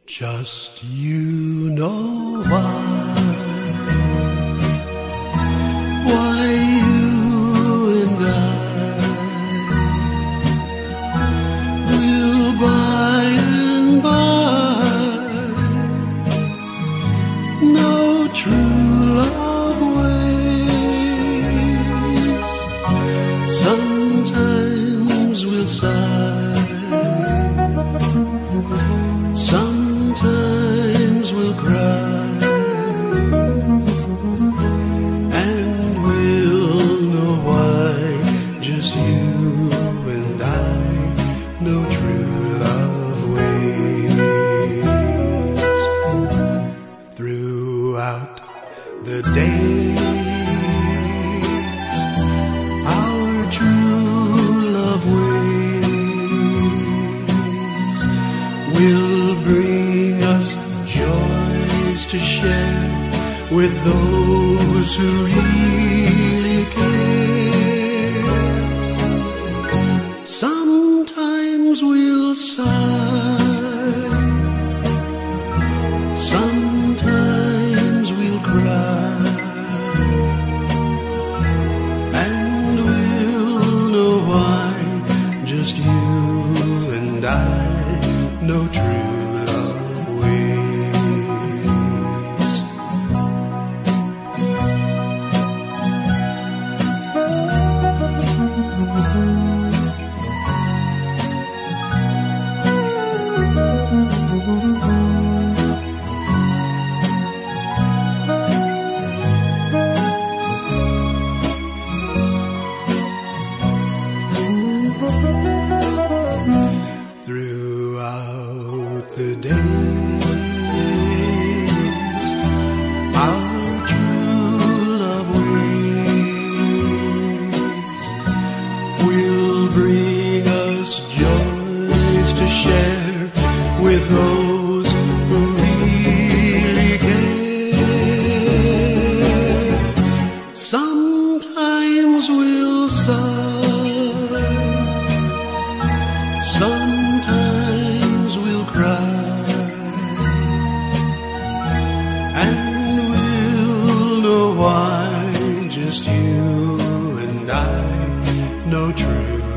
Just you know why you and I will by and by know true love ways. Sometimes we'll sigh, sometimes we'll cry, and we'll know why. Just you and I know true love ways. Throughout the days, our true love ways will bring us joys to share with those who really care. Sometimes we'll sigh, sometimes we'll cry, and we'll know why. Just you and I know true love ways. Throughout the days, our true love ways will bring us joys to share with those who really care. Sometimes we'll sigh, sometimes we'll cry, and we'll know why. Just you and I know true